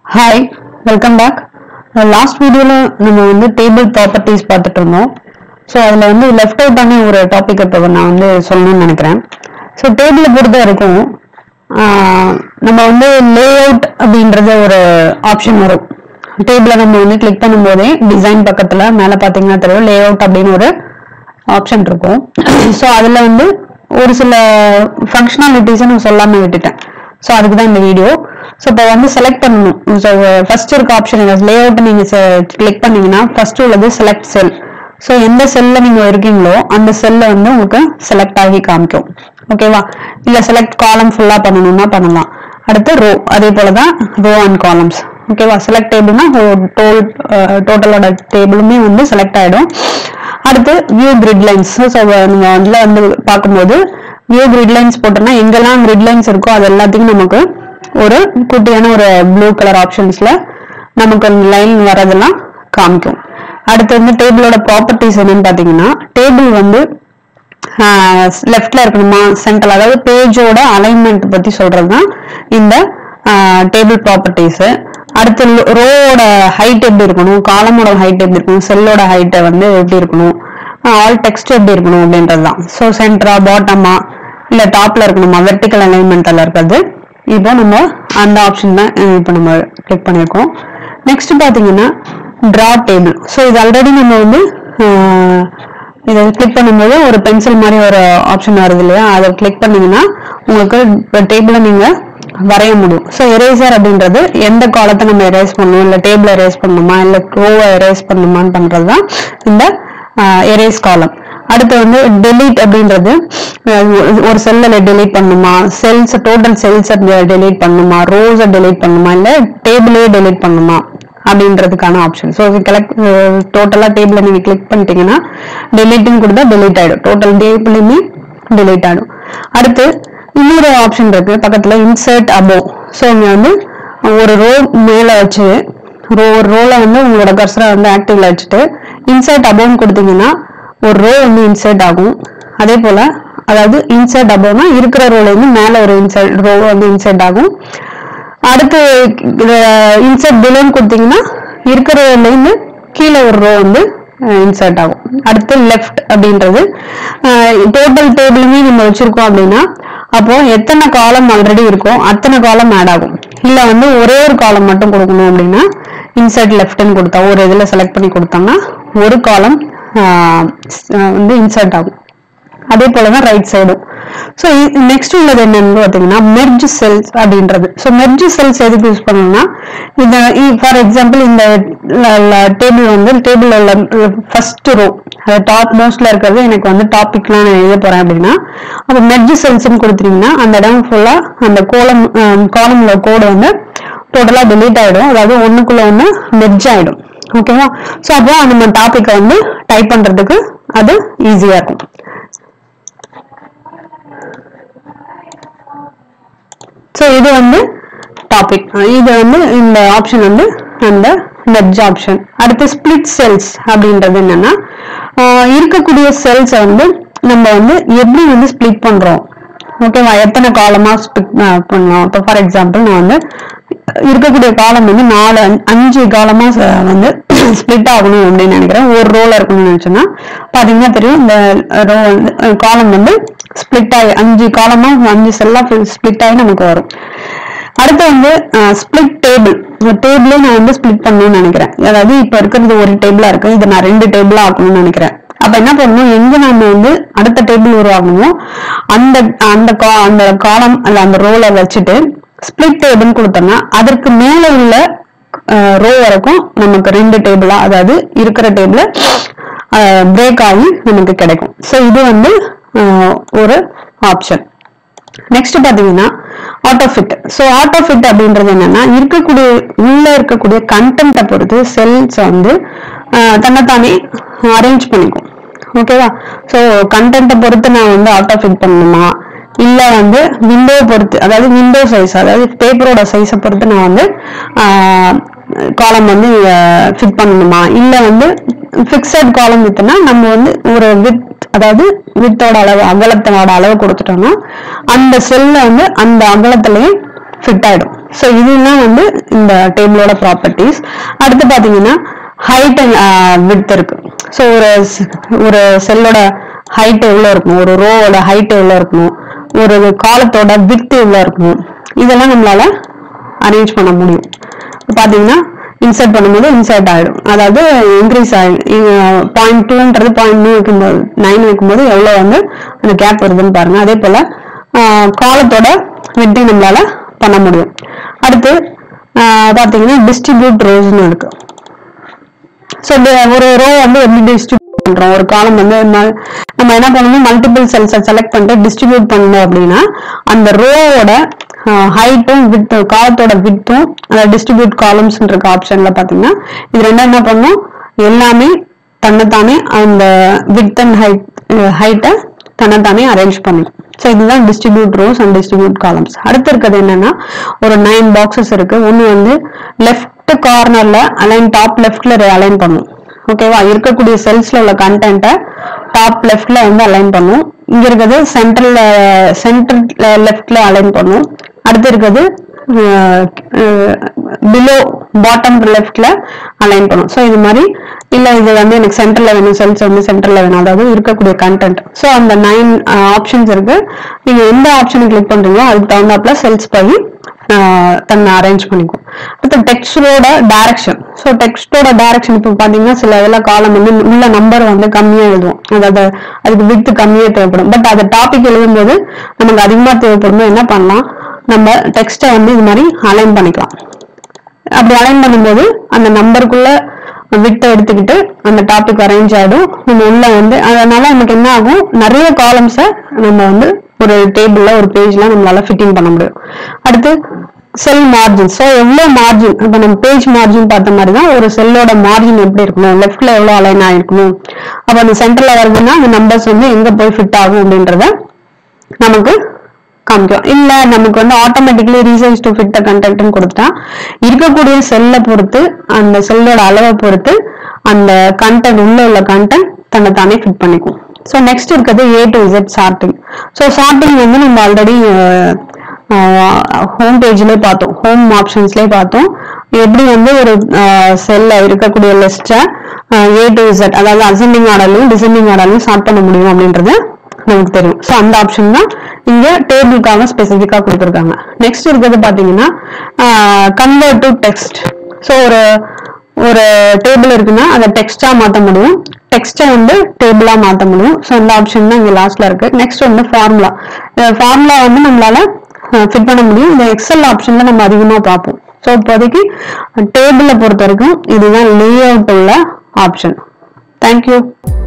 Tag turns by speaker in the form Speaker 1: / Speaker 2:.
Speaker 1: Hi, welcome back. Last video நம்ம வந்து table properties பார்த்துட்டு இருந்தோம். ஸோ அதில் வந்து லெஃப்ட் அவுட் ஆன ஒரு டாபிக் இப்போ நான் வந்து சொல்லணும்னு நினைக்கிறேன். ஸோ டேபிளை பொறுத்த வரைக்கும் நம்ம வந்து லே அவுட் அப்படின்றது ஒரு ஆப்ஷன் வரும். டேபிளை நம்ம வந்து கிளிக் பண்ணும்போதே டிசைன் பக்கத்தில் மேலே பார்த்தீங்கன்னா தெரியும் லே அவுட் அப்படின்னு ஒரு ஆப்ஷன் இருக்கும். ஸோ அதில் வந்து ஒரு சில ஃபங்க்ஷனாலிட்டிஸை நான் சொல்லாமல் விட்டுட்டேன். ஸோ அதுக்கு தான் இந்த வீடியோ. ஸோ இப்போ வந்து செலக்ட் பண்ணணும். ஸோ ஃபர்ஸ்ட் இருக்க ஆப்ஷன் லே அவுட் நீங்கள் கிளிக் பண்ணீங்கன்னா ஃபர்ஸ்ட் உள்ளது செலக்ட் செல். ஸோ எந்த செல்ல நீங்க இருக்கீங்களோ அந்த செல்ல வந்து உங்களுக்கு செலக்ட் ஆகி காமிக்கும். ஓகேவா? இல்ல செலக்ட் காலம் ஃபுல்லா பண்ணணும்னா பண்ணலாம். அடுத்து ரோ, அதே போலதான் ரோ அண்ட் காலம்ஸ். ஓகேவா? செலக்ட் டேபிள்னா டோட்டலோட டேபிளுமே வந்து செலக்ட் ஆயிடும். அடுத்து வியூ கிரிட் லைன்ஸ். ஸோ நீங்க அதுல வந்து பார்க்கும்போது வியூ கிரிட் லைன்ஸ் போட்டோம்னா எங்கெல்லாம் கிரிட் லைன்ஸ் இருக்கோ அது எல்லாத்தையும் நமக்கு ஒரு குட்டியான ஒரு ப்ளூ கலர் ஆப்ஷன்ஸ்ல நமக்கு லைன் வரதெல்லாம் காமிக்கும். அடுத்து வந்து டேபிளோட ப்ராப்பர்ட்டிஸ் என்னன்னு பாத்தீங்கன்னா டேபிள் வந்து லெஃப்ட்ல இருக்கணுமா சென்ட்ரல், அதாவது பேஜோட அலைன்மெண்ட் பத்தி சொல்றதுதான் இந்த டேபிள் ப்ராப்பர்ட்டிஸ். அடுத்து ரோவோட ஹைட் எப்படி இருக்கணும், காலமோட ஹைட் எப்படி இருக்கணும், செல்லோட ஹைட்டை வந்து எப்படி இருக்கணும், ஆல் டெக்ஸ்ட் எப்படி இருக்கணும் அப்படின்றதுதான். ஸோ சென்டரா பாட்டமா இல்ல டாப்ல இருக்கணுமா, வெர்டிகல் அலைன்மெண்ட்ல இருக்கிறது. இப்போ நம்ம அந்த ஆப்ஷன் தான் இப்போ நம்ம கிளிக் பண்ணிருக்கோம். நெக்ஸ்ட் பாத்தீங்கன்னா டிரா டேபிள். ஸோ இது ஆல்ரெடி நம்ம வந்து இதை கிளிக் பண்ணும்போது ஒரு பென்சில் மாதிரி ஒரு ஆப்ஷன் வருது இல்லையா, அதை கிளிக் பண்ணீங்கன்னா உங்களுக்கு டேபிளை நீங்க வரைய முடியும். ஸோ எரேசர் அப்படின்றது எந்த காலத்தை நம்ம எரேஸ் பண்ணணும், இல்லை டேபிள் எரேஸ் பண்ணணுமா இல்லை ரோவை எரேஸ் பண்ணணுமான்னு பண்றதுதான் இந்த எரேஸ் காலம். அடுத்து வந்து டெலீட் அப்படின்றது ஒரு செல்ல டெலீட் பண்ணுமா, செல்ஸ் டோட்டல் செல்ஸ் டெலீட் பண்ணுமா, ரோஸை டெலீட் பண்ணுமா, இல்லை டேபிளே டெலீட் பண்ணுமா அப்படின்றதுக்கான ஆப்ஷன். ஸோ டோட்டலா டேபிள நீங்க கிளிக் பண்ணிட்டீங்கன்னா டெலீட்னு கொடுத்தா டெலீட் ஆயிடும், டோட்டல் டேபிளுமே டெலீட் ஆயிடும். அடுத்து இன்னொரு ஆப்ஷன் இருக்கு பக்கத்துல இன்சர்ட் அபோவ். ஸோ இங்க வந்து ஒரு ரோ மேல வச்சு ஒரு ரோல வந்து உங்களோட கர்சரை வந்து ஆக்டிவ்ல வச்சுட்டு இன்சர்ட் அபோவ்னு கொடுத்தீங்கன்னா ஒரு ரோ வந்து இன்சர்ட் ஆகும். அதே போல அதாவது இன்சர்ட் அபோவ்னா இருக்கிற ரோல இருந்து மேல ஒரு ரோ வந்து இன்சர்ட் ஆகும். அடுத்து இன்சர்ட் பிலோன்னு கொடுத்தீங்கன்னா இருக்கிற ரோல இருந்து கீழே ஒரு ரோ வந்து இன்சர்ட் ஆகும். அடுத்து லெஃப்ட் அப்படின்றது டோட்டல் டேபிளுமே நம்ம வச்சிருக்கோம் அப்படின்னா அப்போ எத்தனை காலம் ஆல்ரெடி இருக்கோ அத்தனை காலம் ஆட் ஆகும். இல்ல வந்து ஒரே ஒரு காலம் மட்டும் கொடுக்கணும் அப்படின்னா இன்சர்ட் லெஃப்ட்னு கொடுத்தா ஒரு இதுல செலக்ட் பண்ணி கொடுத்தோம்னா ஒரு காலம் வந்து இன்சர்ட் ஆகும். அதே போலதான் ரைட் சைடும். ஸோ நெக்ஸ்ட் உள்ளது என்னன்னு பார்த்தீங்கன்னா மெர்ஜ் செல்ஸ் அப்படின்றது. ஸோ மெர்ஜ் செல்ஸ் எதுக்கு யூஸ் பண்ணணும்னா இந்த ஃபார் எக்ஸாம்பிள் இந்த டேபிள் வந்து டேபிள் உள்ள ஃபர்ஸ்ட் ரோ டாப் மோஸ்ட்ல இருக்கிறது எனக்கு வந்து டாபிக்லாம் நான் எழுத போறேன் அப்படின்னா அப்போ மெர்ஜ் செல்ஸ்ன்னு கொடுத்தீங்கன்னா அந்த இடம் ஃபுல்லா அந்த காலம்ல கோடு வந்து டோட்டலா டெலீட் ஆயிடும், அதாவது ஒண்ணுக்குள்ள ஒண்ணு மெர்ஜ் ஆயிடும். ஓகேவா? ஸோ அப்போ நம்ம டாபிக்கை வந்து டைப் பண்றதுக்கு அது ஈஸியா இருக்கும். ஸோ இது வந்து டாபிக், இது வந்து இந்த ஆப்ஷன் வந்து அந்த மெர்ஜ் ஆப்ஷன். அடுத்து ஸ்பிளிட் செல்ஸ் அப்படின்றது என்னன்னா இருக்கக்கூடிய செல்ஸை வந்து நம்ம வந்து எப்படி வந்து ஸ்பிளிட் பண்றோம், ஓகேவா, எத்தனை காலமா ஸ்பிளிட் பண்ணோம். இப்போ ஃபார் எக்ஸாம்பிள் நான் வந்து இருக்கக்கூடிய காலம் வந்து 5 காலமா வந்து ஸ்பிளிட் ஆகணும் அப்படின்னு நினைக்கிறேன். ஒரு ரோல இருக்கணும்னு நினைச்சோன்னா பாத்தீங்கன்னா தெரியும் இந்த ரோ வந்து காலம் வந்து ஸ்பிளிட் ஆகி 5 காலமா 5 செல்லா ஸ்பிளிட் ஆகி நமக்கு வரும். அடுத்து வந்து ஸ்பிளிட் டேபிள். டேபிளே நான் வந்து ஸ்பிளிட் பண்ணணும்னு நினைக்கிறேன், அதாவது இப்ப இருக்கிறது ஒரு டேபிளா இருக்கு, இதை நான் 2 டேபிளா ஆக்கணும்னு நினைக்கிறேன். அப்ப என்ன பண்ணணும், எங்க நம்ம வந்து அடுத்த டேபிள் உருவாகணுமோ அந்த காலம் அல்ல அந்த ரோல வச்சுட்டு ஸ்பிளிட் டேபிள் கொடுத்தோம்னா அதற்கு மேல உள்ள ரோ வரைக்கும் நமக்கு 2 டேபிளா, அதாவது இருக்கிற டேபிள பிரேக் ஆகி நமக்கு கிடைக்கும். ஸோ இது வந்து ஒரு ஆப்ஷன். நெக்ஸ்ட் பாத்தீங்கன்னா ஆட்டோஃபிட். ஸோ ஆட்டோஃபிட் அப்படின்றது என்னன்னா உள்ள இருக்கக்கூடிய கண்டென்ட்டை பொறுத்து செல்ஸ் வந்து தன்னைத்தானே அரேஞ்ச் பண்ணிக்கும். ஓகேவா? ஸோ கண்டென்ட்டை பொறுத்து நான் வந்து ஆட்டோஃபிட் பண்ணணுமா, இல்ல வந்து விண்டோ பொறுத்து, அதாவது விண்டோ சைஸ், அதாவது பேப்பரோட சைஸை பொறுத்து நான் வந்து காலம் வந்து ஃபிட் பண்ணணுமா, இல்ல வந்து பிக்சட் காலம் வித்துனா நம்ம வந்து ஒரு வித், அதாவது வித்தோட அளவு அகலத்தோட அளவு கொடுத்துட்டோம்னா அந்த செல்ல வந்து அந்த அகலத்திலேயே ஃபிட் ஆயிடும். ஸோ இதெல்லாம் வந்து இந்த டேபிளோட ப்ராப்பர்ட்டிஸ். அடுத்து பார்த்தீங்கன்னா ஹைட் அண்ட் விட்த் இருக்கு. ஸோ ஒரு செல்லோட ஹைட் எவ்வளோ இருக்கணும், ஒரு ரோவோட ஹைட் எவ்வளோ இருக்கணும், ஒரு காலத்தோட விட்த் எவ்வளோ இருக்கணும், இதெல்லாம் நம்மளால அரேஞ்ச் பண்ண முடியும். பார்த்தீங்கன்னா இன்சர்ட் பண்ணும்போது இன்சர்ட் ஆகிடும், அதாவது இன்க்ரீஸ் ஆகிடும். 0.2ன்றது 0.9 வைக்கும்போது எவ்வளோ வந்து அந்த கேப் வருதுன்னு பாருங்க. அதே போல காலத்தோட வித்தை நம்மளால பண்ண முடியும். அடுத்து பார்த்தீங்கன்னா டிஸ்ட்ரிபியூட் ரோஸ்ன்னு இருக்கு. ஸோ ஒரு ரோ வந்து எப்படி டிஸ்ட்ரிபியூட் பண்றோம், ஒரு காலம் வந்து நம்ம என்ன பண்ணணும், மல்டிபிள் செல்ஸை செலக்ட் பண்ணிட்டு டிஸ்ட்ரிபியூட் பண்ணோம் அப்படின்னா அந்த ரோவோட ஹைட்டும் வித் காலத்தோட வித்தும் டிஸ்ட்ரிபியூட் காலம்ஸ்ன்ற ஆப்ஷன்ல பாத்தீங்கன்னா இது ரெண்டும் என்ன பண்ணும், எல்லாமே தன்னைத்தானே அந்த வித் அண்ட் ஹைட்டை தன்னைத்தானே அரேஞ்ச் பண்ணும். ஸோ இதுதான் distribute rows and distribute columns. அடுத்து இருக்கிறது என்னன்னா ஒரு 9 பாக்ஸஸ் இருக்கு. ஒன்று வந்து லெஃப்ட் கார்னர்ல அலைன், டாப் லெஃப்ட்ல அலைன் பண்ணும். ஓகேவா, இருக்கக்கூடிய செல்ஸ்ல உள்ள கண்டென்ட்டை டாப் லெஃப்ட்ல வந்து அலைன் பண்ணும். இங்க இருக்கிறது சென்டர் லெஃப்ட்ல அலைன் பண்ணும். அடுத்து இருக்கிறது பிலோ பாட்டம் லெஃப்ட்ல அலைன் பண்ணும். ஸோ இது மாதிரி இல்ல இது வந்து எனக்கு சென்டர்ல வேணும், செல்ஸ் வந்து சென்டர்ல வேணும், அதாவது இருக்கக்கூடிய கண்டென்ட். ஸோ அந்த 9 ஆப்ஷன்ஸ் இருக்கு. நீங்க எந்த ஆப்ஷனை கிளிக் பண்றீங்களோ அதுக்கு தகுந்தாப்புல செல்ஸ் போய் தன்னை அரேஞ்ச் பண்ணிக்கும். அடுத்து டெக்ஸ்டோட டைரக்ஷன். ஸோ டெக்ஸ்டோட டைரக்ஷன் இப்போ பாத்தீங்கன்னா சில இதெல்லாம் காலம் வந்து உள்ள நம்பர் வந்து கம்மியா எழுதுவோம், அதாவது அதுக்கு வித்து கம்மியா தேவைப்படும். பட் அந்த டாபிக் எழுதும்போது நமக்கு அதிகமா தேவைப்படும். என்ன பண்ணலாம், நம்ம டெக்ஸ்டை வந்து இது மாதிரி அலைன் பண்ணிக்கலாம். அப்படி அலைன் பண்ணும்போது அந்த நம்பருக்குள்ள விட்டை எடுத்துக்கிட்டு அந்த டாபிக் அரேஞ்ச் ஆகிடும். நம்ம உள்ள வந்து அதனால நமக்கு என்ன ஆகும், நிறைய காலம்ஸை நம்ம வந்து ஒரு டேபிள்ல ஒரு பேஜ்ல நம்மளால ஃபிட்டிங் பண்ண முடியும். அடுத்து செல் மார்ஜின். ஸோ எவ்வளோ மார்ஜின், இப்போ நம்ம பேஜ் மார்ஜின் பார்த்த மாதிரி தான் ஒரு செல்லோட மார்ஜின் எப்படி இருக்கணும், லெஃப்ட்ல எவ்வளோ அலைன் ஆயிருக்கணும், அப்போ அந்த சென்டர்ல வருதுன்னா அந்த நம்பர்ஸ் வந்து எங்க போய் ஃபிட் ஆகும் அப்படின்றத நமக்கு காமிக்கும். இல்ல நமக்கு வந்து automatically resize to fit the கண்டென்ட்னு கொடுத்தா இருக்கக்கூடிய செல்லை பொறுத்து அந்த செல்லோட அளவை பொறுத்து அந்த கண்டென்ட் உள்ள கண்டென்ட் தன்னை தானே ஃபிட் பண்ணிக்கும். ஸோ நெக்ஸ்ட் இருக்கிறது A to Z sorting. So sorting வந்து நம்ம ஆல்ரெடி ஹோம் பேஜ்லேயே பார்த்தோம், ஹோம் ஆப்ஷன்ஸ்லேயே பார்த்தோம். எப்படி வந்து ஒரு செல்ல இருக்கக்கூடிய லிஸ்ட்டை A to Z, அதாவது அசெண்டிங் ஆர்டர்லையும் டிசெண்டிங் ஆர்டர்லையும் சார்ட் பண்ண முடியும் அப்படின்றது நமக்கு தெரியும். ஸோ அந்த ஆப்ஷன் தான் இங்க டேபிளுக்காக ஸ்பெசிஃபிக்கா கொடுத்துருக்காங்க. நெக்ஸ்ட் இருக்கிறது பாத்தீங்கன்னா கன்வெர்ட் டு டெக்ஸ்ட். ஸோ ஒரு டேபிள் இருக்குன்னா அதை டெக்ஸ்டா மாற்ற முடியும், டெக்ஸ்டை வந்து டேபிளா மாற்ற முடியும். ஸோ அந்த ஆப்ஷன் தான் இங்க லாஸ்ட்ல இருக்கு. நெக்ஸ்ட் வந்து ஃபார்முலா. ஃபார்முலா வந்து நம்மளால ஃபிட் பண்ண முடியும். இந்த எக்ஸல் ஆப்ஷன்ல நம்ம அதிகமா பார்ப்போம். ஸோ இப்போதைக்கு டேபிளை பொறுத்த வரைக்கும் இதுதான் லே அவுட் உள்ள ஆப்ஷன். தேங்க்யூ.